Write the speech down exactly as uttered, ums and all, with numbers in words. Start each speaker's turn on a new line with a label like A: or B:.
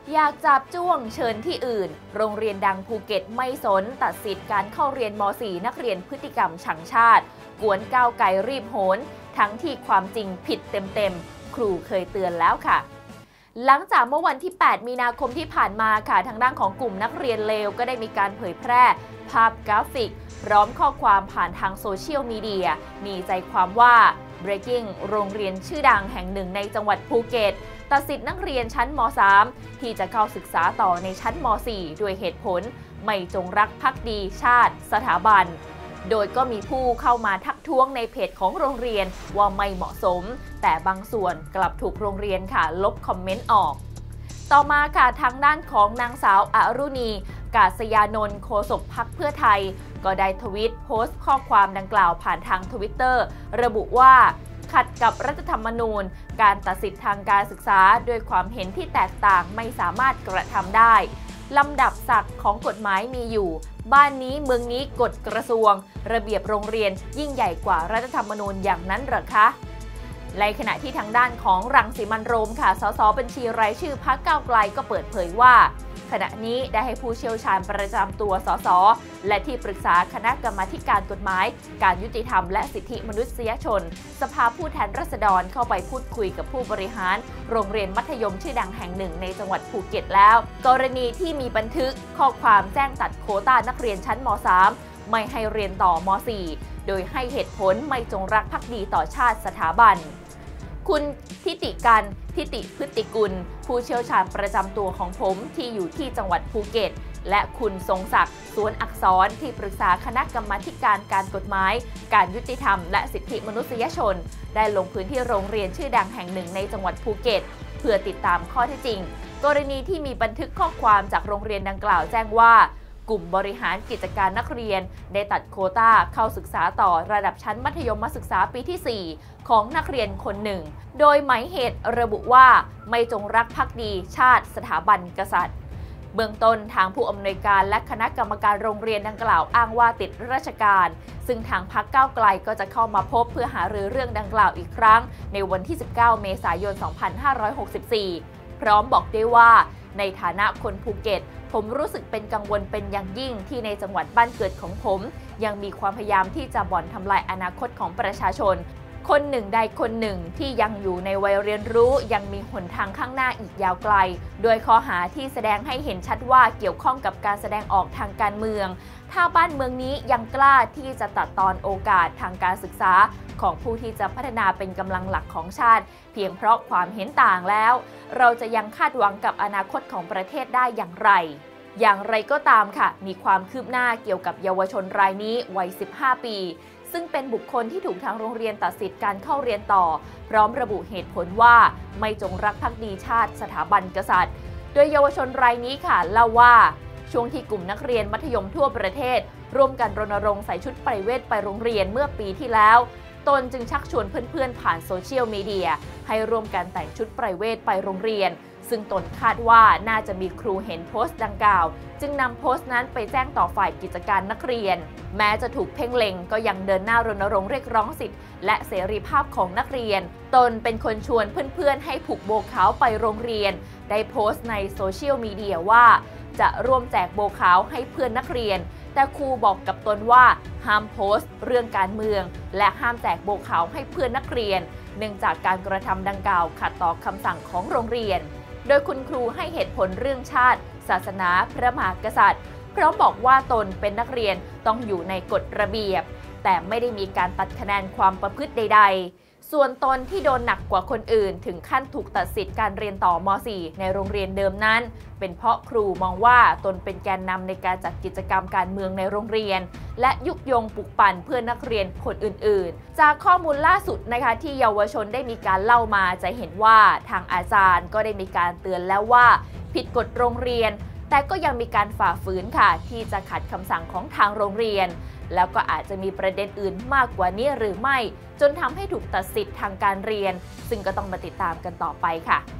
A: อยากจับจ้วงเชิญที่อื่นโรงเรียนดังภูเก็ตไม่สนตัดสิทธิ์การเข้าเรียนม .สี่ นักเรียนพฤติกรรมชังชาติกวนก้าวไกลรีบโหนทั้งที่ความจริงผิดเต็มๆครูเคยเตือนแล้วค่ะหลังจากเมื่อวันที่ แปด มีนาคมที่ผ่านมาค่ะทางด้านของกลุ่มนักเรียนเลวก็ได้มีการเผยแพร่ภาพกราฟิกพร้อมข้อความผ่านทางโซเชียลมีเดียมีใจความว่า breaking โรงเรียนชื่อดังแห่งหนึ่งในจังหวัดภูเก็ตตัดสิทธิ์นักเรียนชั้นม สาม ที่จะเข้าศึกษาต่อในชั้นม สี่ ด้วยเหตุผลไม่จงรักภักดีชาติสถาบันโดยก็มีผู้เข้ามาทักท้วงในเพจของโรงเรียนว่าไม่เหมาะสมแต่บางส่วนกลับถูกโรงเรียนค่ะลบคอมเมนต์ออกต่อมาค่ะทางด้านของนางสาวอรุณีกาศยานนท์โฆษกพรรคเพื่อไทยก็ได้ทวีตโพสต์ข้อความดังกล่าวผ่านทางทวิตเตอร์ระบุว่าขัดกับรัฐธรรมนูญการตัดสิทธิทางการศึกษาด้วยความเห็นที่แตกต่างไม่สามารถกระทำได้ลำดับศักดิ์ของกฎหมายมีอยู่บ้านนี้เมืองนี้กฎกระทรวงระเบียบโรงเรียนยิ่งใหญ่กว่ารัฐธรรมนูญอย่างนั้นหรอคะในขณะที่ทางด้านของรังสิมันต์โรมค่ะสสบัญชีรายชื่อพรรคก้าวไกลก็เปิดเผยว่าขณะนี้ได้ให้ผู้เชี่ยวชาญประจำตัวสสและที่ปรึกษาคณะกรรมาการกฎหมายการยุติธรรมและสิทธิมนุษยชนสภาผู้แทนราษฎรเข้าไปพูดคุยกับผู้บริหารโรงเรียนมัธยมชื่อดังแห่งหนึ่งในจังหวัดภูเก็ตแล้วกรณีที่มีบันทึกข้อความแจ้งตัดโควต้านักเรียนชั้นม สาม ไม่ให้เรียนต่อม สี่ โดยให้เหตุผลไม่จงรักภักดีต่อชาติสถาบันคุณทิติกันทิติพฤติกุลผู้เชี่ยวชาญประจำตัวของผมที่อยู่ที่จังหวัดภูเก็ตและคุณทรงศักดิ์สวนอักษรที่ปรึกษาคณะกรรมาการการกฎหมายการยุติธรรมและสิทธิมนุษยชนได้ลงพื้นที่โรงเรียนชื่อดังแห่งหนึ่งในจังหวัดภูเก็ตเพื่อติดตามข้อเท็จจริงกรณีที่มีบันทึกข้อความจากโรงเรียนดังกล่าวแจ้งว่ากลุ่มบริหารกิจการนักเรียนได้ตัดโควต้าเข้าศึกษาต่อระดับชั้นมัธยมศึกษาปีที่ สี่ ของนักเรียนคนหนึ่งโดยหมายเหตุระบุว่าไม่จงรักภักดีชาติสถาบันกษัตริย์เบื้องต้นทางผู้อำนวยการและคณะกรรมการโรงเรียนดังกล่าวอ้างว่าติดราชการซึ่งทางพรรคก้าวไกลก็จะเข้ามาพบเพื่อหารือเรื่องดังกล่าวอีกครั้งในวันที่ สิบเก้า เมษายน สองพันห้าร้อยหกสิบสี่ พร้อมบอกด้วยว่าในฐานะคนภูเก็ตผมรู้สึกเป็นกังวลเป็นอย่างยิ่งที่ในจังหวัดบ้านเกิดของผมยังมีความพยายามที่จะบ่อนทำลายอนาคตของประชาชนคนหนึ่งใดคนหนึ่งที่ยังอยู่ในวัยเรียนรู้ยังมีหนทางข้างหน้าอีกยาวไกลโดยข้อหาที่แสดงให้เห็นชัดว่าเกี่ยวข้องกับการแสดงออกทางการเมืองถ้าบ้านเมืองนี้ยังกล้าที่จะตัดตอนโอกาสทางการศึกษาของผู้ที่จะพัฒนาเป็นกำลังหลักของชาติเพียงเพราะความเห็นต่างแล้วเราจะยังคาดหวังกับอนาคตของประเทศได้อย่างไรอย่างไรก็ตามค่ะมีความคืบหน้าเกี่ยวกับเยาวชนรายนี้วัย สิบห้า ปีซึ่งเป็นบุคคลที่ถูกทางโรงเรียนตัดสิทธิ์การเข้าเรียนต่อพร้อมระบุเหตุผลว่าไม่จงรักภักดีชาติสถาบันกษัตริย์โดยเยาวชนรายนี้ค่ะเล่าว่าช่วงที่กลุ่มนักเรียนมัธยมทั่วประเทศร่วมกันรณรงค์ใส่ชุดไพรเวทไปโรงเรียนเมื่อปีที่แล้วตนจึงชักชวนเพื่อนๆผ่านโซเชียลมีเดียให้ร่วมกันแต่งชุดไพรเวทไปโรงเรียนซึ่งตนคาดว่าน่าจะมีครูเห็นโพสต์ดังกล่าวจึงนำโพสต์นั้นไปแจ้งต่อฝ่ายกิจการนักเรียนแม้จะถูกเพ่งเล็งก็ยังเดินหน้ารณรงค์เรียกร้องสิทธิและเสรีภาพของนักเรียนตนเป็นคนชวนเพื่อนๆให้ผูกโบขาวไปโรงเรียนได้โพสต์ในโซเชียลมีเดียว่าจะร่วมแจกโบขาวให้เพื่อนนักเรียนแต่ครูบอกกับตนว่าห้ามโพสต์เรื่องการเมืองและห้ามแจกโบขาวให้เพื่อนนักเรียนเนื่องจากการกระทำดังกล่าวขัดต่อคำสั่งของโรงเรียนโดยคุณครูให้เหตุผลเรื่องชาติศาสนาพระมหากษัตริย์พร้อมบอกว่าตนเป็นนักเรียนต้องอยู่ในกฎระเบียบแต่ไม่ได้มีการตัดคะแนนความประพฤติใดๆส่วนตนที่โดนหนักกว่าคนอื่นถึงขั้นถูกตัดสิทธิ์การเรียนต่อม สี่ ในโรงเรียนเดิมนั้นเป็นเพราะครูมองว่าตนเป็นแกนนำในการจัดกิจกรรมการเมืองในโรงเรียนและยุยงปลุกปั่นเพื่อนนักเรียนคนอื่นๆจากข้อมูลล่าสุดนะคะที่เยาวชนได้มีการเล่ามาจะเห็นว่าทางอาจารย์ก็ได้มีการเตือนแล้วว่าผิดกฎโรงเรียนแต่ก็ยังมีการฝ่าฝืนค่ะที่จะขัดคำสั่งของทางโรงเรียนแล้วก็อาจจะมีประเด็นอื่นมากกว่านี้หรือไม่จนทำให้ถูกตัดสิทธิ์ทางการเรียนซึ่งก็ต้องมาติดตามกันต่อไปค่ะ